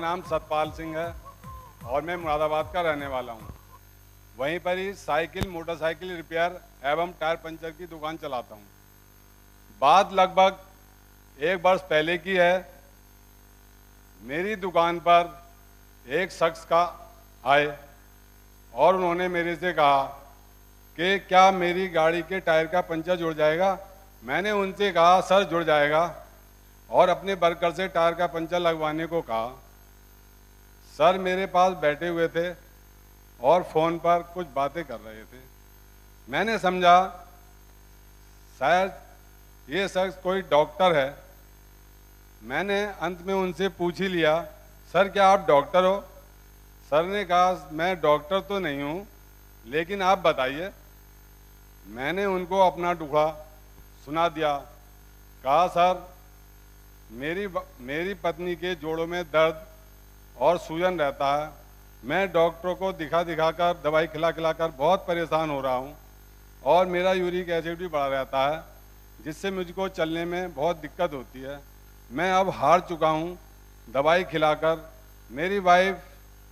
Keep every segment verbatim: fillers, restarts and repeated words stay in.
नाम सतपाल सिंह है और मैं मुरादाबाद का रहने वाला हूँ। वहीं पर ही साइकिल मोटरसाइकिल रिपेयर एवं टायर पंचर की दुकान चलाता हूँ। बात लगभग एक वर्ष पहले की है। मेरी दुकान पर एक शख्स का आए और उन्होंने मेरे से कहा कि क्या मेरी गाड़ी के टायर का पंचर जुड़ जाएगा। मैंने उनसे कहा सर जुड़ जाएगा और अपने वर्कर से टायर का पंचर लगवाने को कहा। सर मेरे पास बैठे हुए थे और फ़ोन पर कुछ बातें कर रहे थे। मैंने समझा शायद ये शख्स कोई डॉक्टर है। मैंने अंत में उनसे पूछ ही लिया, सर क्या आप डॉक्टर हो? सर ने कहा मैं डॉक्टर तो नहीं हूँ, लेकिन आप बताइए। मैंने उनको अपना दुखड़ा सुना दिया। कहा सर मेरी मेरी पत्नी के जोड़ों में दर्द और सूजन रहता है। मैं डॉक्टरों को दिखा दिखा कर दवाई खिला खिला कर बहुत परेशान हो रहा हूँ और मेरा यूरिक एसिड भी बढ़ा रहता है, जिससे मुझको चलने में बहुत दिक्कत होती है। मैं अब हार चुका हूँ दवाई खिलाकर। मेरी वाइफ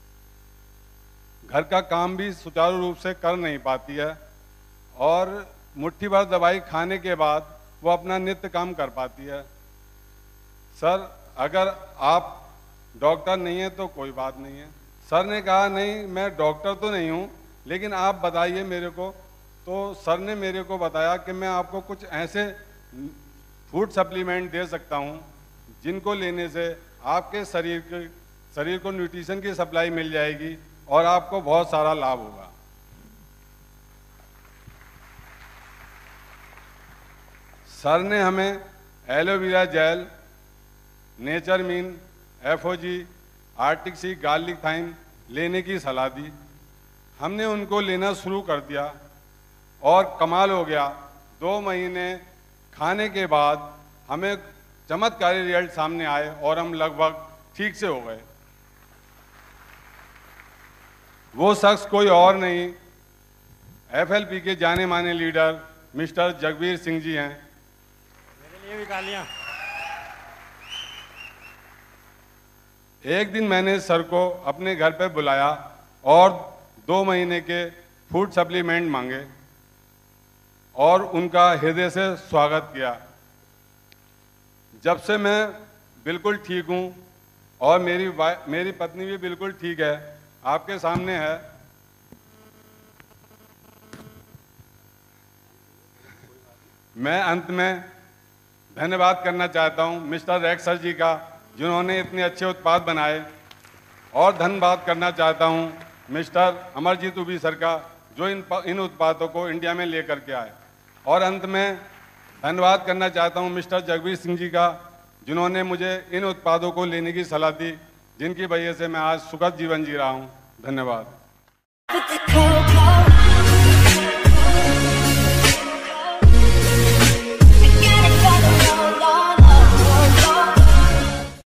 घर का काम भी सुचारू रूप से कर नहीं पाती है और मुट्ठी भर दवाई खाने के बाद वो अपना नित्य काम कर पाती है। सर अगर आप डॉक्टर नहीं हैं तो कोई बात नहीं है। सर ने कहा नहीं मैं डॉक्टर तो नहीं हूँ, लेकिन आप बताइए मेरे को। तो सर ने मेरे को बताया कि मैं आपको कुछ ऐसे फूड सप्लीमेंट दे सकता हूँ जिनको लेने से आपके शरीर के शरीर को न्यूट्रिशन की सप्लाई मिल जाएगी और आपको बहुत सारा लाभ होगा। सर ने हमें aloe vera gel, nature mean, F O G, arctic sea, garlic thyme लेने की सलाह दी। हमने उनको लेना शुरू कर दिया और कमाल हो गया। दो महीने खाने के बाद हमें चमत्कारी रिजल्ट सामने आए और हम लगभग ठीक से हो गए। वो शख्स कोई और नहीं, एफ एल पी के जाने माने लीडर मिस्टर जगबीर सिंह जी हैं। मेरे लिए भी तालियां। एक दिन मैंने सर को अपने घर पर बुलाया और दो महीने के फूड सप्लीमेंट मांगे और उनका हृदय से स्वागत किया। जब से मैं बिल्कुल ठीक हूँ और मेरी मेरी पत्नी भी बिल्कुल ठीक है, आपके सामने है। मैं अंत में धन्यवाद करना चाहता हूँ मिस्टर रेक्स सर जी का, जिन्होंने इतने अच्छे उत्पाद बनाए, और धन्यवाद करना चाहता हूँ मिस्टर अमरजीत उबी सर का, जो इन इन उत्पादों को इंडिया में लेकर के आए। और अंत में धन्यवाद करना चाहता हूँ मिस्टर जगबीर सिंह जी का, जिन्होंने मुझे इन उत्पादों को लेने की सलाह दी, जिनकी वजह से मैं आज सुखद जीवन जी रहा हूँ। धन्यवाद।